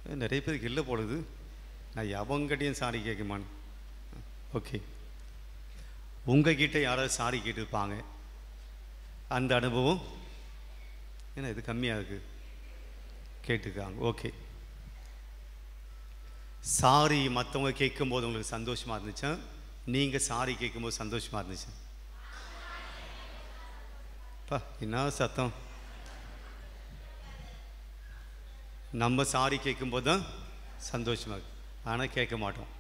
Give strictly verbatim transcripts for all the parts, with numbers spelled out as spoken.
நிறைய பேருக்கு இல்லை போடுது. நான் எவங்ககிட்டையும் சாரி கேட்குமான்னு. ஓகே, உங்ககிட்ட யாராவது சாரி கேட்டுருப்பாங்க, அந்த அனுபவம் ஏன்னா இது கம்மியாக இருக்குது கேட்டுருக்காங்க. ஓகே, சாரி மற்றவங்க கேட்கும்போது உங்களுக்கு சந்தோஷமாக இருந்துச்சா, நீங்கள் சாரி கேட்கும்போது சந்தோஷமாக இருந்துச்சு? பா என்ன சத்தம்! நம்ம சாரி கேட்கும்போது தான் சந்தோஷமாக இருக்கு, ஆனால் கேட்க மாட்டோம்.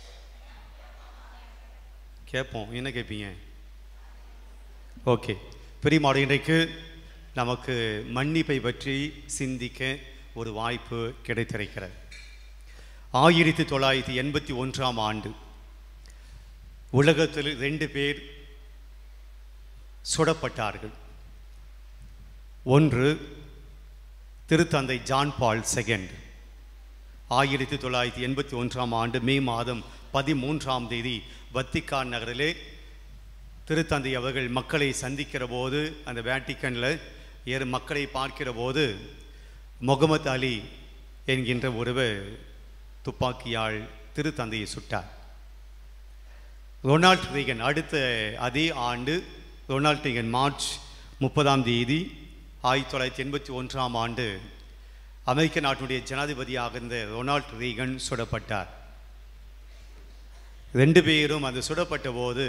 கேட்போம், என்ன கேட்பீங்க? ஓகே, பிரியமானவர்களே, இன்றைக்கு நமக்கு மன்னிப்பை பற்றி சிந்திக்க ஒரு வாய்ப்பு கிடைத்திருக்கிறது. ஆயிரத்தி தொள்ளாயிரத்தி எண்பத்தி ஒன்றாம் ஆண்டு உலகத்தில் ரெண்டு பேர் சுடப்பட்டார்கள். ஒன்று திருத்தந்தை ஜான் பால் செகண்ட். ஆயிரத்தி தொள்ளாயிரத்தி எண்பத்தி ஒன்றாம் ஆண்டு மே மாதம் பதிமூன்றாம் தேதி வத்திக்கான் நகரிலே திருத்தந்தை அவர்கள் மக்களை சந்திக்கிற போது, அந்த வேட்டிக்கனில் ஏறு மக்களை பார்க்கிற போது, முகமது அலி என்கின்ற ஒருவர் துப்பாக்கியால் திருத்தந்தையை சுட்டார். ரொனால்ட் ரீகன் அடுத்த அதே ஆண்டு ரொனால்ட் ரீகன் மார்ச் முப்பதாம் தேதி ஆயிரத்தி தொள்ளாயிரத்தி எண்பத்தி ஒன்றாம் ஆண்டு அமெரிக்க நாட்டுடைய ஜனாதிபதியாக இருந்த ரொனால்ட் ரீகன் சுடப்பட்டார். ரெண்டு பேரும் அந்த சுடப்பட்ட போது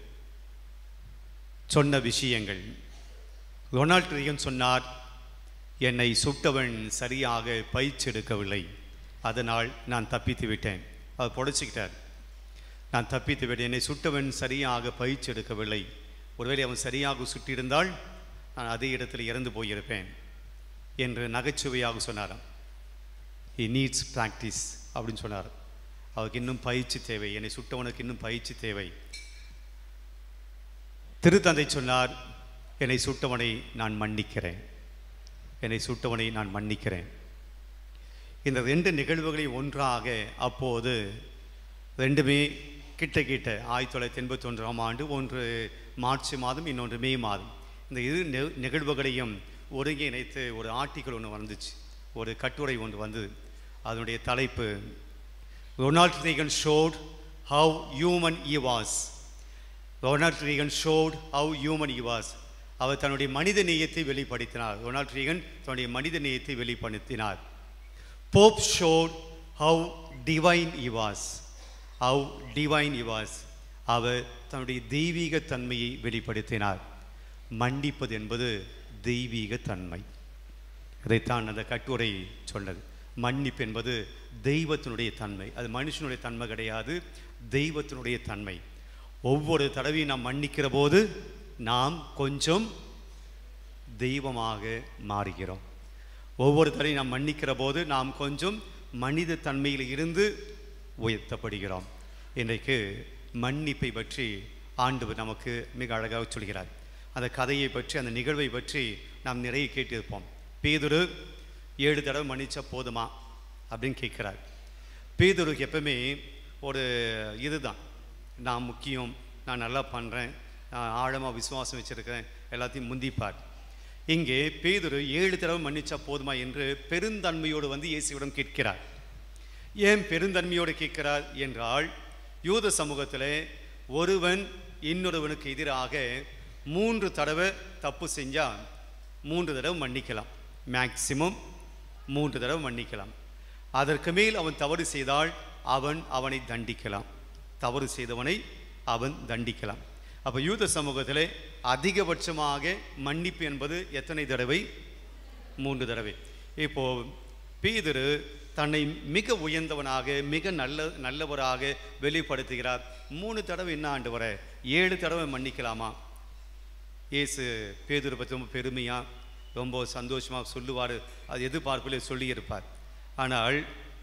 சொன்ன விஷயங்கள். ரொனால்ட் ரீகன் சொன்னார், என்னை சுட்டவன் சரியாக பயிற்சி எடுக்கவில்லை, அதனால் நான் தப்பித்து விட்டேன். அவர் புடைச்சிக்கிட்டார். நான் தப்பித்து விட்டேன், என்னை சுட்டவன் சரியாக பயிற்சி எடுக்கவில்லை, ஒருவேளை அவன் சரியாக சுட்டியிருந்தால் நான் அதே இடத்தில் இறந்து போயிருப்பேன் என்று நகைச்சுவையாக சொன்னாராம். ஹி நீட்ஸ் ப்ராக்டிஸ் அப்படின்னு சொன்னார். அவருக்கு இன்னும் பயிற்சி தேவை, என்னை சுட்டவனுக்கு இன்னும் பயிற்சி தேவை. திருத்தந்தை சொன்னார், என்னை சுட்டவனை நான் மன்னிக்கிறேன், என்னை சுட்டவனை நான் மன்னிக்கிறேன். இந்த ரெண்டு நிகழ்வுகளை ஒன்றாக அப்போது ரெண்டுமே கிட்ட கிட்ட ஆயிரத்தி தொள்ளாயிரத்தி எண்பத்தி ஒன்றாம் ஆண்டு, ஒன்று மார்ச் மாதம், இன்னொன்று மே மாதம். இந்த இரு நிகழ்வுகளையும் ஒருங்கிணைத்து ஒரு ஆர்டிக்கிள் ஒன்று வந்துச்சு, ஒரு கட்டுரை ஒன்று வந்தது. அதனுடைய தலைப்பு Ronald Reagan showed how human he was. Ronald Reagan showed how human he was. அவர் தன்னுடைய மனித நேயத்தை வெளிப்படுத்தினார். ரொனால்ட் ரீகன் தன்னுடைய மனித நேயத்தை வெளிப்படுத்தினார். Pope showed how divine he was. How divine he was. அவர் தன்னுடைய தெய்வீக தன்மையை வெளிப்படுத்தினார். மன்னிப்பது என்பது தெய்வீக தன்மை. அதைத்தான் அந்த கட்டுரை சொன்னது. மன்னிப்பு என்பது தெய்வத்தினுடைய தன்மை, அது மனுஷனுடைய தன்மை கிடையாது, தெய்வத்தினுடைய தன்மை. ஒவ்வொரு தடவையும் நாம் மன்னிக்கிற போது நாம் கொஞ்சம் தெய்வமாக மாறுகிறோம். ஒவ்வொரு தடவையும் நாம் மன்னிக்கிற போது நாம் கொஞ்சம் மனித தன்மையில் இருந்து உயர்த்தப்படுகிறோம். இன்றைக்கு மன்னிப்பை பற்றி ஆண்டவர் நமக்கு மிக அழகாக சொல்கிறார். அந்த கதையை பற்றி, அந்த நிகழ்வை பற்றி நாம் நிறைய கேட்டிருப்போம். பேதுரு ஏழு தடவை மன்னிச்சா போதுமா அப்படின்னு கேட்குறார். பேதுருக்கு எப்பவுமே ஒரு இதுதான், நான் முக்கியம், நான் நல்லா பண்ணுறேன், நான் ஆழமாக விசுவாசம் வச்சுருக்கிறேன், எல்லாத்தையும் முந்திப்பார். இங்கே பேதுரு ஏழு தடவை மன்னிச்சா போதுமா என்று பெருந்தன்மையோடு வந்து இயேசுவிடம் கேட்கிறார். ஏன் பெருந்தன்மையோடு கேட்கிறார் என்றால், யூத சமூகத்தில் ஒருவன் இன்னொருவனுக்கு எதிராக மூன்று தடவை தப்பு செஞ்சால் மூன்று தடவை மன்னிக்கலாம், மேக்சிமம் மூன்று தடவை மன்னிக்கலாம். அதற்கு மேல் அவன் தவறு செய்தால் அவன் அவனை தண்டிக்கலாம், தவறு செய்தவனை அவன் தண்டிக்கலாம். அப்போ யூத சமூகத்தில் அதிகபட்சமாக மன்னிப்பு என்பது எத்தனை தடவை? மூன்று தடவை. இப்போது பேதுரு தன்னை மிக உயர்ந்தவனாக, மிக நல்ல நல்லவராக வெளிப்படுத்துகிறார். மூணு தடவை என்ன ஆண்டவரே, ஏழு தடவை மன்னிக்கலாமா? இயேசு பேதுரு பற்றி ரொம்ப பெருமையாக, ரொம்ப சந்தோஷமாக சொல்லுவார், அது எதிர்பார்ப்பிலே சொல்லியிருப்பார். ஆனால்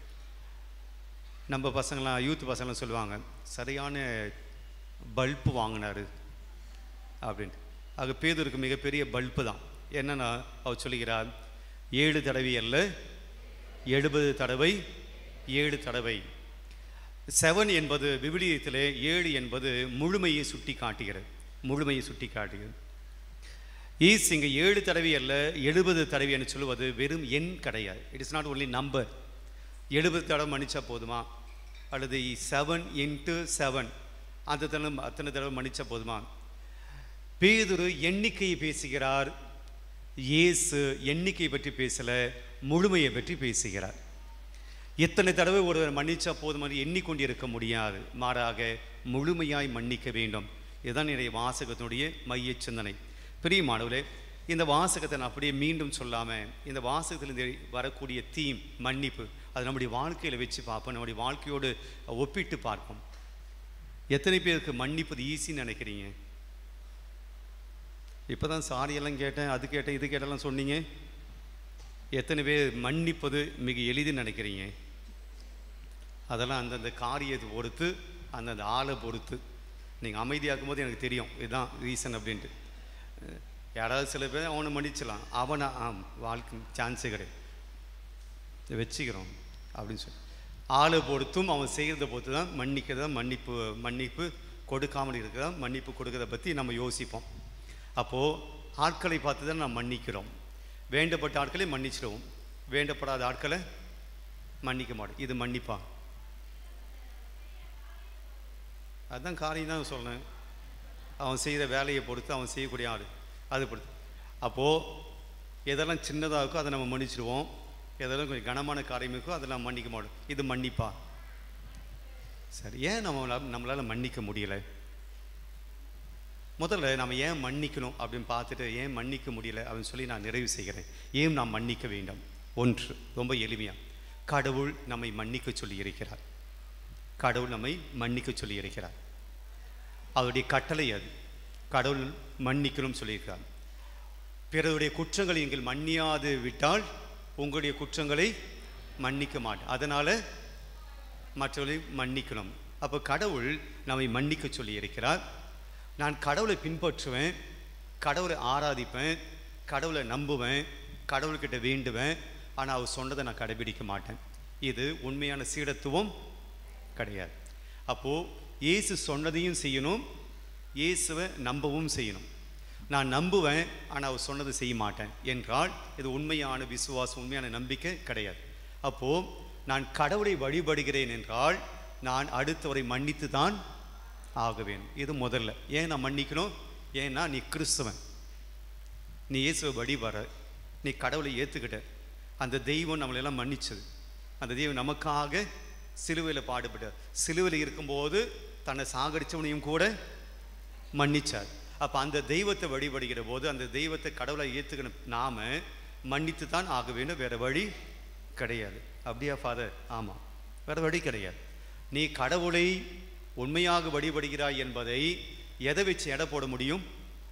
நம்ம பசங்களாம், யூத் பசங்களாம் சொல்லுவாங்க, சரியான பல்பு வாங்கினார் அப்படின்ட்டு. ஆக பேதுருக்கு மிகப்பெரிய பல்பு தான். என்னென்னா அவர் சொல்லுகிறார், ஏழு தடவை அல்ல, எழுபது தடவை ஏழு தடவை. செவன் என்பது விவிலியத்திலே ஏழு என்பது முழுமையை சுட்டி காட்டுகிறது, முழுமையை சுட்டி காட்டுகிறது. ஈஸ் இங்கே ஏழு தடவை அல்ல எழுபது தடவை என்று சொல்லுவது வெறும் எண் கிடையாது. It is not only number. எழுபது தடவை மன்னிச்சா போதுமா? அல்லது செவன் இன்ட்டு செவன் அந்த தடவை அத்தனை தடவை மன்னிச்சா போதுமா? பேதுரு எண்ணிக்கையை பேசுகிறார், இயேசு எண்ணிக்கையை பற்றி பேசலை, முழுமையை பற்றி பேசுகிறார். எத்தனை தடவை ஒருவர் மன்னிச்சா போதும் என்று எண்ணிக்கொண்டிருக்க முடியாது, மாறாக முழுமையாய் மன்னிக்க வேண்டும். இதுதான் என்னுடைய வாசகத்தினுடைய மைய சிந்தனை. பிரியமானவர்களே, இந்த வாசகத்தை நான் அப்படியே மீண்டும் சொல்லாமல் இந்த வாசகத்திலிருந்து வரக்கூடிய தீம் மன்னிப்பு, அது நம்முடைய வாழ்க்கையில் வச்சு பார்ப்போம், நம்முடைய வாழ்க்கையோடு ஒப்பிட்டு பார்ப்போம். எத்தனை பேருக்கு மன்னிப்பது ஈஸின்னு நினைக்கிறீங்க? இப்போ தான் சாரியெல்லாம் கேட்டேன், அது கேட்டேன், இது கேட்டெல்லாம் சொன்னீங்க. எத்தனை பேர் மன்னிப்பது மிக எளிதுன்னு நினைக்கிறீங்க? அதெல்லாம் அந்தந்த காரியத்தை பொறுத்து, அந்தந்த ஆளை பொறுத்து. நீங்கள் அமைதியாக்கும் போது எனக்கு தெரியும் இதுதான் ரீசன் அப்படின்ட்டு. யாராவது சில பேர் அவனை மன்னிச்சலாம், அவனை ஆம் வாழ்க்கை சான்ஸே கிடையாது வச்சுக்கிறோம் அப்படின்னு சொல்லி. ஆளை பொறுத்தும் அவன் செய்கிறத பொறுத்து தான் மன்னிக்கிறதா மன்னிப்பு மன்னிப்பு கொடுக்காமல் இருக்கிறதா மன்னிப்பு கொடுக்கறத பற்றி நம்ம யோசிப்போம். அப்போது ஆட்களை பார்த்து தான் நாம் மன்னிக்கிறோம். வேண்டப்பட்ட ஆட்களை மன்னிச்சிடுவோம், வேண்டப்படாத ஆட்களை மன்னிக்க மாட்டோம். இது மன்னிப்பா? அதுதான் காரியம் தான் சொல்கிறேன். அவன் செய்கிற வேலையை பொறுத்து, அவன் செய்யக்கூடிய ஆள் அதை பொறுத்து. அப்போது எதெல்லாம் சின்னதாக இருக்கோ அதை நம்ம மன்னிச்சிடுவோம், எதெல்லாம் கொஞ்சம் கனமான காரியம் இருக்கோ அதை நம்ம மன்னிக்க மாட்டோம். இது மன்னிப்பா? சரி, ஏன் நம்ம நம்மளால் மன்னிக்க முடியலை? முதல்ல நம்ம ஏன் மன்னிக்கணும் அப்படின்னு பார்த்துட்டு ஏன் மன்னிக்க முடியல அப்படின்னு சொல்லி நான் நிறைவு செய்கிறேன். ஏன் நாம் மன்னிக்க வேண்டும்? ஒன்று, ரொம்ப எளிமையாக, கடவுள் நம்மை மன்னிக்க சொல்லி இருக்கிறார். கடவுள் நம்மை மன்னிக்க சொல்லி இருக்கிறார். அவருடைய கட்டளை அது. கடவுள் மன்னிக்கணும்னு சொல்லியிருக்கிறார். பிறருடைய குற்றங்களை நீங்கள் மன்னியாது விட்டால் உங்களுடைய குற்றங்களை மன்னிக்க மாட்டேன், அதனால் மற்றவர்களை மன்னிக்கணும். அப்போ கடவுள் நம்மை மன்னிக்க சொல்லி இருக்கிறார். நான் கடவுளை பின்பற்றுவேன், கடவுளை ஆராதிப்பேன், கடவுளை நம்புவேன், கடவுள்கிட்ட வேண்டுவேன், ஆனால் அவர் சொன்னதை நான் கடைபிடிக்க மாட்டேன். இது உண்மையான சீடத்துவம் கிடையாது. அப்போது இயேசு சொன்னதையும் செய்யணும், இயேசுவை நம்பவும் செய்யணும். நான் நம்புவேன் ஆனால் அவர் சொன்னதை செய்ய மாட்டேன் என்றால் இது உண்மையான விசுவாசம், உண்மையான நம்பிக்கை கிடையாது. அப்போது நான் கடவுளை வழிபடுகிறேன் என்றால் நான் அடுத்தவரை மன்னித்து தான் ஆக வேண்டும். இது முதல்ல. ஏன் நான் மன்னிக்கணும்? ஏன்னா நீ கிறிஸ்தவன், நீ இயேசுவை வழிபடுற, நீ கடவுளை ஏற்றுக்கிட்ட, அந்த தெய்வம் நம்மளெல்லாம் மன்னிச்சது, அந்த தெய்வம் நமக்காக சிலுவையில் பாடுபட்டார். சிலுவையில் இருக்கும்போது தன்னை சாகடித்தவனையும் கூட மன்னிச்சார். அப்போ அந்த தெய்வத்தை வழிபடுகிற போது, அந்த தெய்வத்தை கடவுளை ஏற்றுக்கணும், நாம் மன்னித்து தான் ஆக வேண்டும், வேறு வழி கிடையாது. அப்படியா ஃபாதர்? ஆமாம், வேறு வழி கிடையாது. நீ கடவுளை உண்மையாக வழிபடுகிறாய் என்பதை எதை வச்சு எடை போட முடியும்?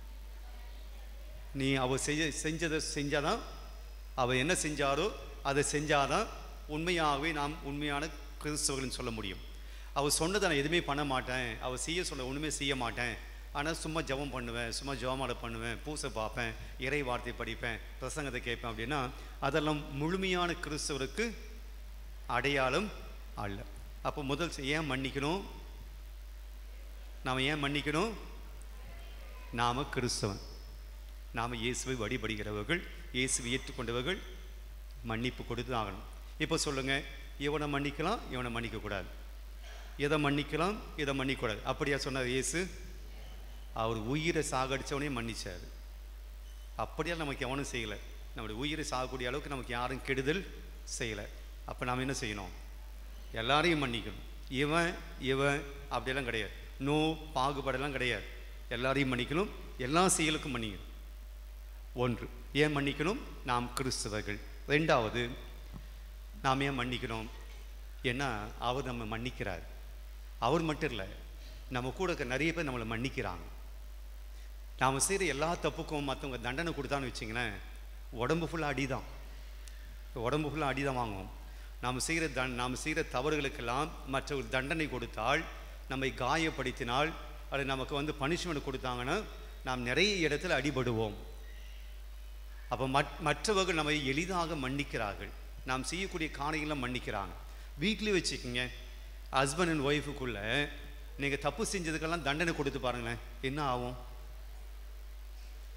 நீ அவள் செய்ய செஞ்சதை செஞ்சாதான், அவள் என்ன செஞ்சாரோ அதை செஞ்சாதான் உண்மையாகவே நாம் உண்மையான கிறிஸ்தவர்கள்னு சொல்ல முடியும். அவள் சொன்னதை நான் எதுவுமே பண்ண மாட்டேன், அவள் செய்ய சொல்ல ஒன்றுமே செய்ய மாட்டேன், ஆனால் சும்மா ஜெபம் பண்ணுவேன், சும்மா ஜெபமாலை பண்ணுவேன், பூசை பார்ப்பேன், இறை வார்த்தை படிப்பேன், பிரசங்கத்தை கேட்பேன் அப்படின்னா அதெல்லாம் முழுமையான கிறிஸ்தவருக்கு அடையாளம் அல்ல. அப்போ முதல் ஏன் மன்னிக்கணும்? நாம் ஏன் மன்னிக்கணும்? நாம் கிறிஸ்தவன், நாம் இயேசுவை வழிபடுகிறவர்கள், இயேசுவை ஏற்றுக்கொண்டவர்கள், மன்னிப்பு கொடுத்து ஆகணும். இப்போ சொல்லுங்கள், இவனை மன்னிக்கலாம், இவனை மன்னிக்கக்கூடாது, இதை மன்னிக்கலாம், இதை மன்னிக்கக்கூடாது, அப்படியா சொன்னார் இயேசு? அவர் உயிரை சாகடித்தவனையும் மன்னிச்சார். அப்படியா நமக்கு எவனும் செய்யலை, நம்முடைய உயிரை சாகக்கூடிய அளவுக்கு நமக்கு யாரும் கெடுதல் செய்யலை. அப்போ நாம் என்ன செய்யணும்? எல்லாரையும் மன்னிக்கணும். இவன் இவன் அப்படியெல்லாம் கிடையாது, நோ பாகுபாடெல்லாம் கிடையாது, எல்லாரையும் மன்னிக்கணும், எல்லா செயலுக்கும் மன்னிக்கணும். ஒன்று, ஏன் மன்னிக்கணும்? நாம் கிறிஸ்தவர்கள். ரெண்டாவது, நாம் ஏன் மன்னிக்கணும்? ஏன்னா அவர் நம்ம மன்னிக்கிறார். அவர் மட்டும் இல்லை, நம்ம கூட இருக்க நிறைய பேர் நம்மளை மன்னிக்கிறாங்க. நாம் செய்கிற எல்லா தப்புக்கும் மற்றவங்க தண்டனை கொடுத்தான்னு வச்சிங்களேன், உடம்பு ஃபுல்லாக அடி தான், உடம்பு ஃபுல்லாக அடி தான் வாங்குவோம். நாம் செய்கிற தன் நாம் செய்கிற தவறுகளுக்கெல்லாம் மற்றவர்கள் தண்டனை கொடுத்தால், நம்மை காயப்படுத்தினால், அது நமக்கு வந்து பனிஷ்மெண்ட் கொடுத்தாங்கன்னா நாம் நிறைய இடத்துல அடிபடுவோம். அப்போ மற் மற்றவர்கள் நம்மை எளிதாக மன்னிக்கிறார்கள், நாம் செய்யக்கூடிய காரியங்கள்லாம் மன்னிக்கிறாங்க. வீட்லேயே வச்சுக்கோங்க, ஹஸ்பண்ட் அண்ட் ஒய்ஃபுக்குள்ளே நீங்கள் தப்பு செஞ்சதுக்கெல்லாம் தண்டனை கொடுத்து பாருங்களேன், என்ன ஆகும்?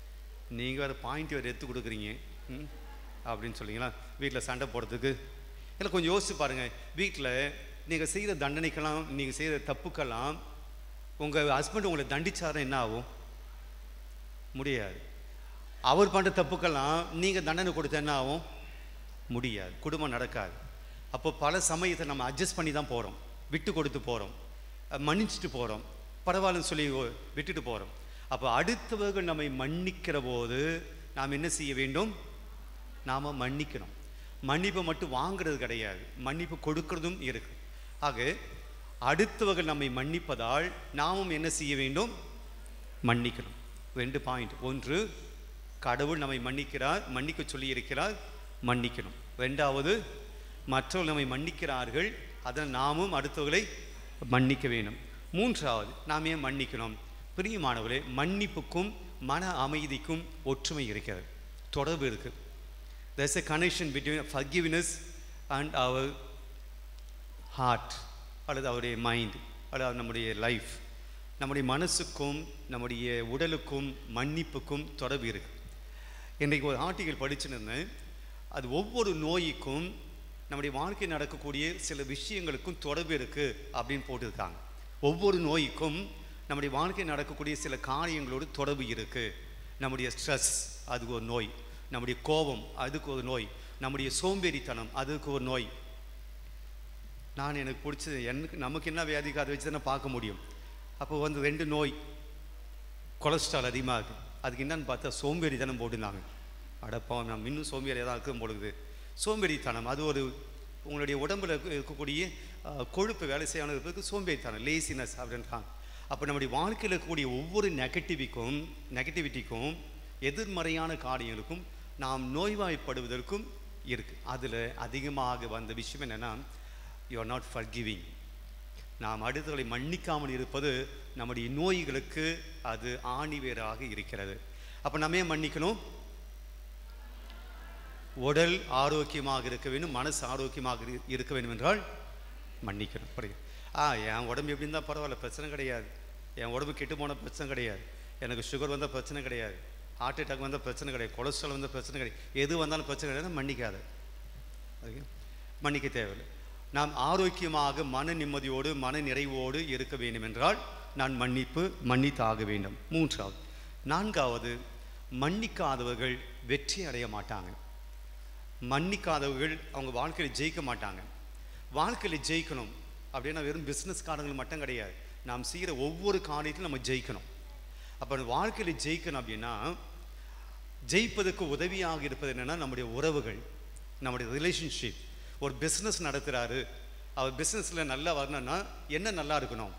நீங்கள் வேறு பாயிண்ட் வேறு எடுத்து கொடுக்குறீங்க அப்படின்னு சொல்லிங்களா, வீட்டில் சண்டை போடுறதுக்கு இல்லை கொஞ்சம் யோசிச்சு பாருங்கள். வீட்டில் நீங்கள் செய்கிற தண்டனைக்கெல்லாம், நீங்கள் செய்கிற தப்புக்கெல்லாம் உங்கள் ஹஸ்பண்ட் உங்களை தண்டிச்சாருன்னா என்ன ஆகும்? முடியாது. அவர் பண்ணுற தப்புக்கெல்லாம் நீங்கள் தண்டனை கொடுத்த என்ன ஆகும்? முடியாது. குடும்பம் நடக்காது. அப்போ பல சமயத்தை நம்ம அட்ஜஸ்ட் பண்ணி தான் போகிறோம், விட்டு கொடுத்து போகிறோம், மன்னிச்சுட்டு போகிறோம், பரவாயில்லன்னு சொல்லி விட்டுட்டு போகிறோம். அப்போ அடுத்தவர்கள் நம்மை மன்னிக்கிற போது நாம் என்ன செய்ய வேண்டும்? நாம் மன்னிக்கணும். மன்னிப்பை மட்டும் வாங்கிறது கிடையாது, மன்னிப்பு கொடுக்கறதும் இருக்கு. ஆக அடுத்தவர்கள் நம்மை மன்னிப்பதால் நாமும் என்ன செய்ய வேண்டும்? மன்னிக்கணும். ரெண்டு பாயிண்ட். ஒன்று, கடவுள் நம்மை மன்னிக்கிறார், மன்னிக்க சொல்லி இருக்கிறார், மன்னிக்கணும். ரெண்டாவது, மற்றவர்கள் நம்மை மன்னிக்கிறார்கள், அதனால் நாமும் அடுத்தவர்களை மன்னிக்க வேண்டும். மூன்றாவது, நாம் ஏன் மன்னிக்கணும்? பிரியமானவர்களே, மன்னிப்புக்கும் மன அமைதிக்கும் ஒற்றுமை இருக்கிறது, தொடர்பு இருக்குது. There is a connection between forgiveness and our heart, அல்லது அவருடைய மைண்ட், அல்லது நம்முடைய லைஃப். நம்முடைய மனசுக்கும் நம்முடைய உடலுக்கும் மன்னிப்புக்கும் தொடர்பு இருக்குது. இன்றைக்கு ஒரு ஆர்டிக்கல் படிச்சுன்னு இருந்தேன். அது ஒவ்வொரு நோய்க்கும் நம்முடைய வாழ்க்கை நடக்கக்கூடிய சில விஷயங்களுக்கும் தொடர்பு இருக்குது அப்படின்னு போட்டிருக்காங்க. ஒவ்வொரு நோய்க்கும் நம்முடைய வாழ்க்கை நடக்கக்கூடிய சில காரியங்களோடு தொடர்பு இருக்குது. நம்முடைய ஸ்ட்ரெஸ், அதுக்கு ஒரு நோய். நம்முடைய கோபம், அதுக்கு ஒரு நோய். நம்முடைய சோம்பேறித்தனம், அதுக்கு ஒரு நோய். நான் எனக்கு பிடிச்சது, எனக்கு நமக்கு என்ன வியாதிக்கு அதை வச்சு தானே பார்க்க முடியும். அப்போ வந்து ரெண்டு நோய், கொலஸ்ட்ரால் அதிகமாக இருக்குது, அதுக்கு என்னன்னு பார்த்தா சோம்பேறித்தனம் போட்டுருந்தாங்க. அடப்பா, நம்ம இன்னும் சோம்பேறியாக தான் இருக்கும் பொழுது. சோம்பேறித்தனம் அது ஒரு உங்களுடைய உடம்பில் இருக்கக்கூடிய கொழுப்பு வேலை செய்யானதுக்கு சோம்பேறித்தனம், லேசினஸ் அப்படின்றாங்க. அப்போ நம்முடைய வாழ்க்கையில் இருக்கக்கூடிய ஒவ்வொரு நெகட்டிவிக்கும் நெகட்டிவிட்டிக்கும் எதிர்மறையான காரியங்களுக்கும் நாம் நோய்வாய்ப்படுவதற்கும் இருக்குது. அதில் அதிகமாக வந்த விஷயம் என்னென்னா, யூ ஆர் நாட் ஃபர்கிவிங். நாம் அடுத்தவர்களை மன்னிக்காமல் இருப்பது நம்முடைய நோய்களுக்கு அது ஆணிவேராக இருக்கிறது. அப்போ நம்ம ஏன் மன்னிக்கணும்? உடல் ஆரோக்கியமாக இருக்க வேண்டும், மனசு ஆரோக்கியமாக இருக்க வேண்டும் என்றால் மன்னிக்கணும். புரியுது? ஆ என் உடம்பு எப்படி இருந்தால் பரவாயில்ல, பிரச்சனை கிடையாது. என் உடம்பு கெட்டு போன பிரச்சனை கிடையாது. எனக்கு சுகர் வந்தால் பிரச்சனை கிடையாது, ஹார்ட் அட்டாக் வந்தால் பிரச்சனை கிடையாது, கொலஸ்ட்ரால் வந்தால் பிரச்சனை கிடையாது, எது வந்தாலும் பிரச்சனை கிடையாது. மன்னிக்காத, மன்னிக்க தேவையில்லை. நாம் ஆரோக்கியமாக மன நிம்மதியோடு மன நிறைவோடு இருக்க வேண்டும் என்றால் நான் மன்னிப்பு மன்னித்தாக வேண்டும். மூன்றாவது. நான்காவது, மன்னிக்காதவர்கள் வெற்றி அடைய மாட்டாங்க. மன்னிக்காதவர்கள் அவங்க வாழ்க்கையில் ஜெயிக்க மாட்டாங்க. வாழ்க்கையில் ஜெயிக்கணும் அப்படின்னா வெறும் பிஸ்னஸ் காரணங்கள் மட்டும் கிடையாது, நாம் செய்கிற ஒவ்வொரு காரியத்திலும் நம்ம ஜெயிக்கணும். அப்போ வாழ்க்கையில் ஜெயிக்கணும் அப்படின்னா ஜெயிப்பதற்கு உதவியாக இருப்பது என்னென்னா நம்முடைய உறவுகள், நம்முடைய ரிலேஷன்ஷிப். ஒரு பிஸ்னஸ் நடத்துகிறாரு, அவர் பிஸ்னஸில் நல்லா வரணும்னா என்ன நல்லா இருக்கணும்?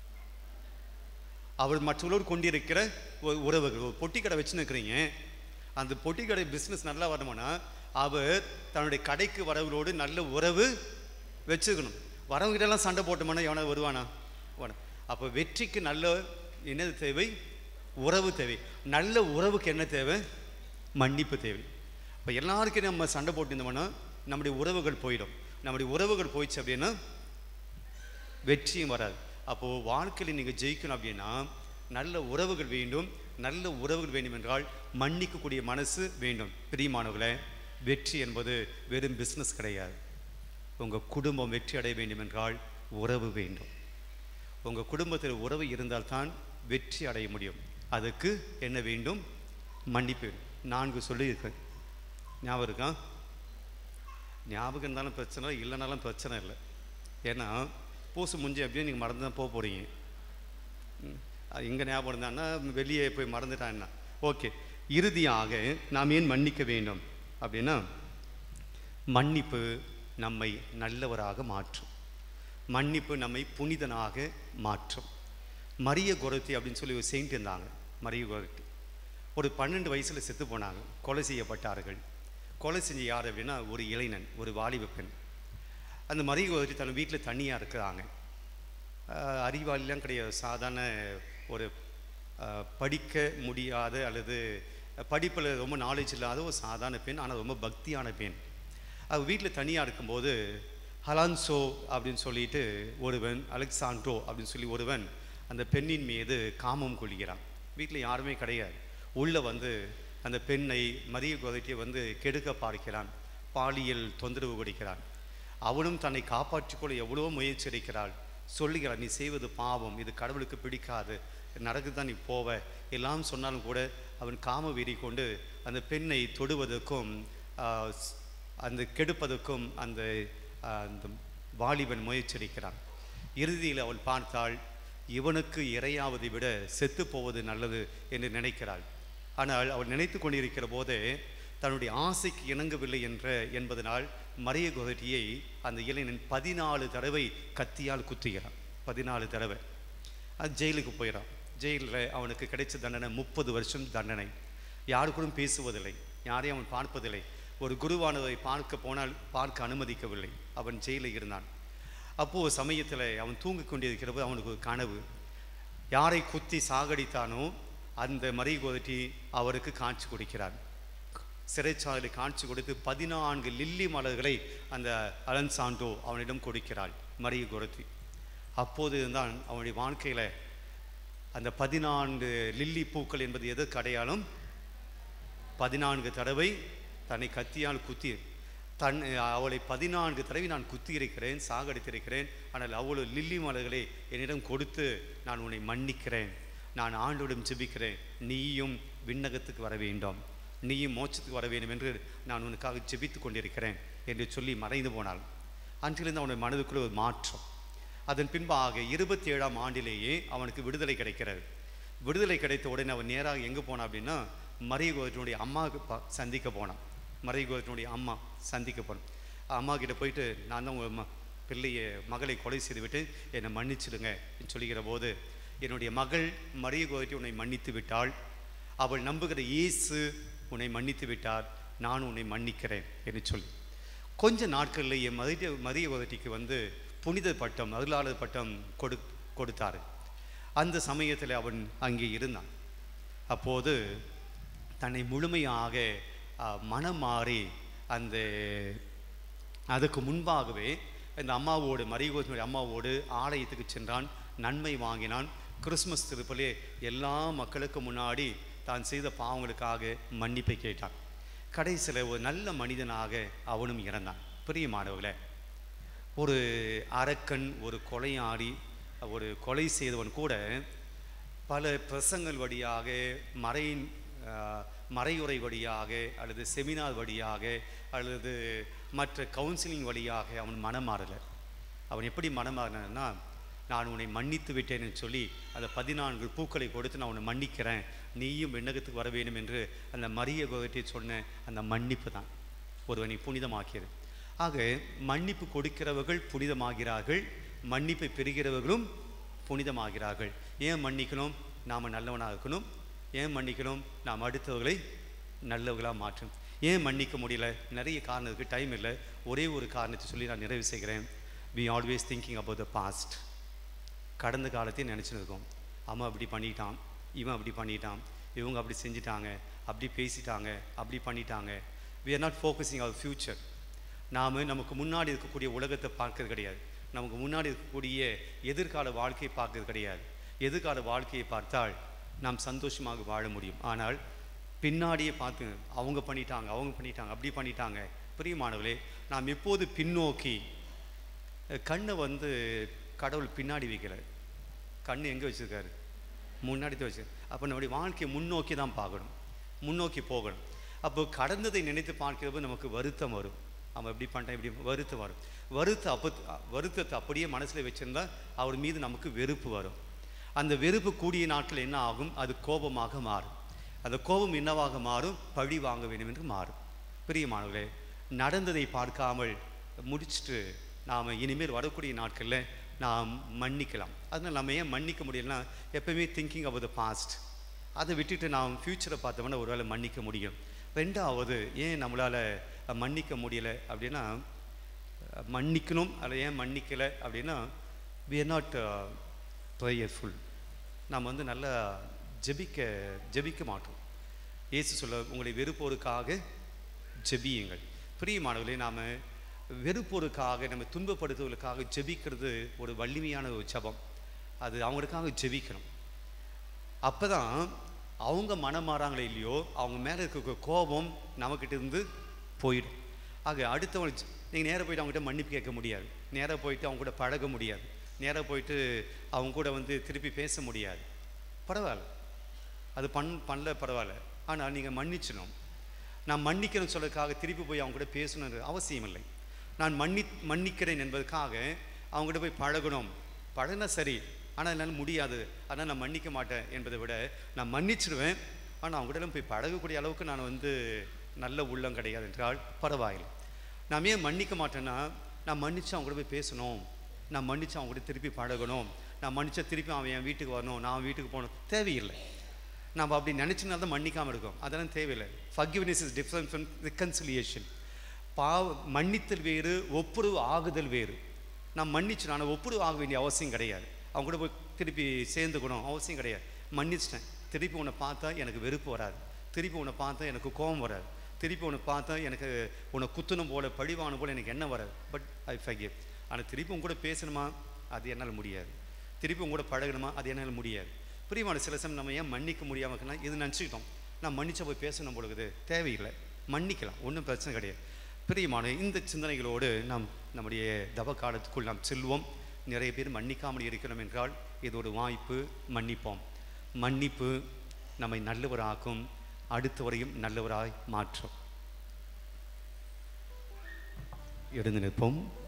அவர் மற்றவர்களோடு கொண்டிருக்கிற ஒரு உறவுகள். ஒரு பொட்டி கடை வச்சுன்னு இருக்கிறீங்க, அந்த பொட்டி கடை பிஸ்னஸ் நல்லா வரணும்னா அவர் தன்னுடைய கடைக்கு வரவர்களோடு நல்ல உறவு வச்சுக்கணும். வரவங்கிட்டெல்லாம் சண்டை போட்டோம்னா எவனா வருவானா? வேணும். அப்போ வெற்றிக்கு நல்ல என்ன தேவை? உறவு தேவை. நல்ல உறவுக்கு என்ன தேவை? மன்னிப்பு தேவை. இப்போ எல்லாருக்கும் நம்ம சண்டை போட்டுருந்தோம்னா நம்முடைய உறவுகள் போயிடும். நம்முடைய உறவுகள் போயிடுச்சு அப்படின்னா வெற்றியும் வராது. அப்போது வாழ்க்கையில் நீங்கள் ஜெயிக்கணும் அப்படின்னா நல்ல உறவுகள் வேண்டும். நல்ல உறவுகள் வேண்டும் என்றால் மன்னிக்கக்கூடிய மனசு வேண்டும். பிரியமானவர்களே, வெற்றி என்பது வெறும் பிஸ்னஸ் கிடையாது. உங்கள் குடும்பம் வெற்றி அடைய வேண்டும் என்றால் உறவு வேண்டும். உங்கள் குடும்பத்தில் உறவு இருந்தால்தான் வெற்றி அடைய முடியும். அதுக்கு என்ன வேண்டும்? மன்னிப்பு. நான்கு சொல்லியிருக்கேன், ஞாபகம் இருக்கா? ஞாபகம் இருந்தாலும் பிரச்சனை, இல்லைனாலும் பிரச்சனை இல்லை. ஏன்னா பூசு முஞ்சி அப்படியே நீங்கள் மறந்து தான் போக போகிறீங்க. இங்கே ஞாபகம் இருந்தான்னா வெளியே போய் மறந்துட்டான்னா ஓகே. இறுதியாக நாம் ஏன் மன்னிக்க வேண்டும் அப்படின்னா, மன்னிப்பு நம்மை நல்லவராக மாற்றும். மன்னிப்பு நம்மை புனிதனாக மாற்றும். மரிய கொரத்தி அப்படின்னு சொல்லி ஒரு செயின்ட் இருந்தாங்க. மரிய கொரத்தி ஒரு பன்னெண்டு வயசில் செத்து போனாங்க, கொலை செய்யப்பட்டார்கள். கொலை செஞ்ச யார் அப்படின்னா ஒரு இளைஞன், ஒரு வாலிப பெண். அந்த மரிய கொரத்தி தன் வீட்டில் தனியாக இருக்கிறாங்க. அறிவாளிலாம் கிடையாது, சாதாரண ஒரு படிக்க முடியாத அல்லது படிப்பில் ரொம்ப நாலேஜ் இல்லாத ஒரு சாதாரண பெண், ஆனால் ரொம்ப பக்தியான பெண். அவர் வீட்டில் தனியாக இருக்கும்போது ஹலான்சோ அப்படின்னு சொல்லிட்டு ஒருவன், அலெக்சாண்ட்ரோ அப்படின்னு சொல்லி ஒருவன் அந்த பெண்ணின் மீது காமம் கொள்கிறான். வீட்டில் யாருமே கிடையாது. உள்ளே வந்து அந்த பெண்ணை, மரிய கொரத்தியை வந்து கெடுக்க பார்க்கிறான், பாலியல் தொந்தரவு கொடுக்கிறான். அவனும் தன்னை காப்பாற்றிக்கொள்ள எவ்வளோ முயற்சி எடுக்கிறாள். சொல்லுகிறாள், நீ செய்வது பாவம், இது கடவுளுக்கு பிடிக்காது, நடக்குது தான் நீ போவ எல்லாம் சொன்னாலும் கூட அவன் காம வெறி கொண்டு அந்த பெண்ணை தொடுவதற்கும் அந்த கெடுப்பதற்கும் அந்த அந்த வாலிபன் முயற்சிக்கிறான். இறுதியில் அவள் பார்த்தாள், இவனுக்கு இரையாவதை விட செத்து போவது நல்லது என்று நினைக்கிறாள். ஆனால் அவள் நினைத்து கொண்டிருக்கிற போதே தன்னுடைய ஆசைக்கு இணங்கவில்லை என்ற என்பதனால் மரிய கோதட்டியை அந்த இளைஞன் பதினாலு தடவை கத்தியால் குத்துகிறான். பதினாலு தடவை அது ஜெயிலுக்கு போயிடான். ஜெயிலில் அவனுக்கு கிடைச்ச தண்டனை முப்பது வருஷம் தண்டனை. யாருக்கூடும் பேசுவதில்லை, யாரையும் அவன் பார்ப்பதில்லை. ஒரு குருவானதை பார்க்க போனால் பார்க்க அனுமதிக்கவில்லை. அவன் ஜெயிலில் இருந்தான். அப்போது சமயத்தில் அவன் தூங்கி கொண்டிருக்கிற போது அவனுக்கு ஒரு கனவு. யாரை குத்தி சாகடித்தானோ அந்த மரிய கோதட்டி அவருக்கு காட்சி கொடுக்கிறார். சிறைச்சாலையில் காட்சி கொடுத்து பதினான்கு லில்லி மலர்களை அந்த அலன்சாண்டோ அவனிடம் கொடுக்கிறாள் மரிய கோதட்டி. அப்போது தான் அவனுடைய வாழ்க்கையில் அந்த பதினான்கு லில்லி பூக்கள் என்பது எதற்கு அடையாளம்? பதினான்கு தடவை தன்னை கத்தியால் குத்தி தன் அவளை பதினான்கு தடவை நான் குத்தி இருக்கிறேன், சாகடித்திருக்கிறேன். ஆனால் அவ்வளவு லில்லி மலர்களை என்னிடம் கொடுத்து நான் உன்னை மன்னிக்கிறேன், நான் ஆண்டோடும் ஜெபிக்கிறேன், நீயும் விண்ணகத்துக்கு வர வேண்டும், நீயும் மோட்சத்துக்கு வர வேண்டும் என்று நான் உனக்காக ஜெபித்து கொண்டிருக்கிறேன் என்று சொல்லி மறைந்து போனாள். அன்றிலிருந்து அவனுடைய மனதுக்குள்ள ஒரு மாற்றம். அதன் பின்பாக இருபத்தி ஏழாம் ஆண்டிலேயே அவனுக்கு விடுதலை கிடைக்கிறது. விடுதலை கிடைத்த உடனே அவன் நேராக எங்கே போனான் அப்படின்னா மரிய கோதட்டினுடைய அம்மாவுக்கு பா சந்திக்க போனான். மரிய கோதட்டினுடைய அம்மா சந்திக்க போனான். அம்மா கிட்ட போயிட்டு, நான் தான் உங்கள் ம பிள்ளையை மகளை கொலை செய்துவிட்டு என்னை மன்னிச்சிடுங்க என்று சொல்லுகிற போது, என்னுடைய மகள் மரிய கோதட்டி உன்னை மன்னித்து விட்டாள், அவள் நம்புகிற இயேசு உன்னை மன்னித்து விட்டார், நான் உன்னை மன்னிக்கிறேன் என்று சொல்லி கொஞ்ச நாட்களில் என் மரிய மரிய கோதட்டிக்கு வந்து புனித பட்டம், அருளாளர் பட்டம் கொடு கொடுத்தார். அந்த சமயத்தில் அவன் அங்கே இருந்தான். அப்போது தன்னை முழுமையாக மனம் மாறி அந்த அதுக்கு முன்பாகவே இந்த அம்மாவோடு மரிய கோதட்டியுடைய அம்மாவோடு ஆலயத்துக்கு சென்றான், நன்மை வாங்கினான். கிறிஸ்மஸ் திருப்பலே எல்லா மக்களுக்கு முன்னாடி தான் செய்த பாவங்களுக்காக மன்னிப்பை கேட்டான். கடைசியில் ஒரு நல்ல மனிதனாக அவனும் இறந்தான். பிரியமானவர்களே, ஒரு அரக்கன், ஒரு கொலையாளி, ஒரு கொலை செய்தவன் கூட பல பிரசங்கள் வழியாக, மறையின் மறையுறை வழியாக, அல்லது செமினார் வழியாக, அல்லது மற்ற கவுன்சிலிங் வழியாக அவன் மனம் மாறலை. அவன் எப்படி மனம் மாறினான்னா, நான் உன்னை மன்னித்து விட்டேன்னு சொல்லி அந்த பதினான்கு பூக்களை கொடுத்து நான் உன்னை மன்னிக்கிறேன், நீயும் விண்ணகத்துக்கு வர வேண்டும் என்று அந்த மரிய கோதட்டி சொன்ன அந்த மன்னிப்பு தான் ஒருவனை புனிதமாக்கியது. ஆக மன்னிப்பு கொடுக்கிறவர்கள் புனிதமாகிறார்கள், மன்னிப்பை பெறுகிறவர்களும் புனிதமாகிறார்கள். ஏன் மன்னிக்கணும்? நாம் நல்லவனாக இருக்கணும். ஏன் மன்னிக்கணும்? நாம் அடுத்தவர்களை நல்லவர்களாக மாற்றணும். ஏன் மன்னிக்க முடியல? நிறைய காரணத்துக்கு, டைம் இல்லை. ஒரே ஒரு காரணத்தை சொல்லி நான் நிறைவு செய்கிறேன். We always thinking about the past. கடந்த காலத்தையும் நினச்சின்னு இருக்கோம். அவன் அப்படி பண்ணிட்டான், இவன் அப்படி பண்ணிட்டான், இவங்க அப்படி செஞ்சிட்டாங்க, அப்படி பேசிட்டாங்க, அப்படி பண்ணிட்டாங்க. We are not focusing our future. நாம் நமக்கு முன்னாடி இருக்கக்கூடிய உலகத்தை பார்க்கறது கிடையாது, நமக்கு முன்னாடி இருக்கக்கூடிய எதிர்கால வாழ்க்கையை பார்க்கறது கிடையாது. எதிர்கால வாழ்க்கையை பார்த்தால் நாம் சந்தோஷமாக வாழ முடியும். ஆனால் பின்னாடியே பார்த்து அவங்க பண்ணிட்டாங்க, அவங்க பண்ணிட்டாங்க, அப்படி பண்ணிட்டாங்க. பிரியமானவர்களே, நாம் எப்போது பின்னோக்கி, கண்ணை வந்து கடவுள் பின்னாடி வைக்கலை, கண் எங்கே வச்சுருக்காரு? முன்னாடி தான் வச்சு. அப்போ நம்முடைய வாழ்க்கையை முன்னோக்கி தான் பார்க்கணும், முன்னோக்கி போகணும். அப்போ கடந்ததை நினைத்து பார்க்கிறப்போ நமக்கு வருத்தம் வரும். அவன் எப்படி பண்ணிட்டான், இப்படி வருத்தம் வரும். வருத்த அப்போ வருத்தத்தை அப்படியே மனசில் வச்சுருந்தா அவர் மீது நமக்கு வெறுப்பு வரும். அந்த வெறுப்பு கூடிய நாட்கள் என்ன ஆகும்? அது கோபமாக மாறும். அந்த கோபம் என்னவாக மாறும்? பழி வாங்க வேண்டும் என்று மாறும். பிரியமானவர்களே, நடந்ததை பார்க்காமல் முடிச்சுட்டு நாம் இனிமேல் வரக்கூடிய நாட்களில் நாம் மன்னிக்கலாம். அதனால் நம்ம ஏன் மன்னிக்க முடியலன்னா, எப்போவுமே திங்கிங் அபவுட் த பாஸ்ட். அதை விட்டுட்டு நாம் ஃப்யூச்சரை பார்த்தோம்னா ஒரு வேளை மன்னிக்க முடியும். ரெண்டாவது, ஏன் நம்மளால் மன்னிக்க முடியலை அப்படின்னா, மன்னிக்கணும் அதில் ஏன் மன்னிக்கலை அப்படின்னா, வி ஆர் நாட் ப்ரேயர்ஃபுல். நாம் வந்து நல்லா ஜெபிக்க ஜெபிக்க மாட்டோம். இயேசு சொல்ல, உங்களை வெறுப்போருக்காக ஜெபியுங்கள். பிரியமானவர்களே, நாம் வெறுப்போருக்காக, நம்ம துன்பப்படுத்துவதற்காக ஜெபிக்கிறது ஒரு வலிமையான ஒரு ஜெபம். அது அவங்களுக்காக ஜெபிக்கணும். அப்போ தான் அவங்க மனம் மாறாங்களே இல்லையோ, அவங்க மேலே இருக்க கோபம் நம்மக்கிட்ட இருந்து போயிடும். ஆக அடுத்தவங்க நீங்கள் நேராக போய்ட்டு அவங்ககிட்ட மன்னிப்பு கேட்க முடியாது, நேராக போயிட்டு அவங்க கூட பழக முடியாது, நேராக போயிட்டு அவங்க கூட வந்து திருப்பி பேச முடியாது. பரவாயில்ல, அது பண் பண்ணல பரவாயில்ல. ஆனால் நீங்கள் மன்னிச்சிடணும். நான் மன்னிக்கிறேன்னு சொல்றதுக்காக திருப்பி போய் அவங்க கூட பேசணுன்ற அவசியம் இல்லை. நான் மன்னி மன்னிக்கிறேன் என்பதற்காக அவங்ககிட்ட போய் பழகணும், பழகினா சரி, ஆனால் என்னால் முடியாது, அதனால் நான் மன்னிக்க மாட்டேன் என்பதை விட நான் மன்னிச்சிடுவேன், ஆனால் அவங்ககிட்ட போய் பழகக்கூடிய அளவுக்கு நான் வந்து நல்ல உள்ளம் கிடையாது என்றால் பரவாயில்லை. நான் ஏன் மன்னிக்க மாட்டேன்னா, நான் மன்னிச்சு அவங்க கூட போய் பேசணும், நான் மன்னிச்சு அவங்க கூட திருப்பி பழகணும், நான் மன்னிச்சா திருப்பி அவன் என் வீட்டுக்கு வரணும், நான் வீட்டுக்கு போகணும், தேவையில்லை. நம்ம அப்படி நினச்சினால தான் மன்னிக்காமல் இருக்கோம், அதெல்லாம் தேவையில்லை. Forgiveness is different from reconciliation. பாவ மன்னித்தல் வேறு, ஒப்புரவு ஆகுதல் வேறு. நான் மன்னிச்சு நான் ஒப்புரவு ஆக வேண்டிய அவசியம் கிடையாது, அவங்க கூட போய் திருப்பி சேர்ந்துக்கணும் அவசியம் கிடையாது. மன்னிச்சிட்டேன், திருப்பி உன்னை பார்த்தா எனக்கு வெறுப்பு வராது, திருப்பி உன்னை பார்த்தா எனக்கு கோபம் வராது, திருப்பி உன்னை பார்த்தா எனக்கு உன்னை குத்தணும் போல பழிவான போல் எனக்கு என்ன வராது. But I forgive. ஆனால் திருப்பி உங்க கூட பேசணுமா, அது என்னால் முடியாது. திருப்பி உங்க கூட பழகணுமா, அது என்னால் முடியாது. பிரியமான சில சமயம் நம்ம ஏன் மன்னிக்க முடியாமல் இருக்கலாம், இது நினச்சிக்கிட்டோம் நான் மன்னிச்சா போய் பேசணும் பொழுது, தேவையில்லை, மன்னிக்கலாம், ஒன்றும் பிரச்சனை கிடையாது. பிரியமான இந்த சிந்தனைகளோடு நாம் நம்முடைய தவ காலத்துக்குள் நாம் செல்வோம். நிறைய பேர் மன்னிக்காமல் இருக்கிறோம் என்றால் இது ஒரு வாய்ப்பு, மன்னிப்போம். மன்னிப்பு நம்மை நல்லவராக்கும், அடுத்தவரையும் நல்லவராய் மாற்றும். எழுந்து நிற்போம்.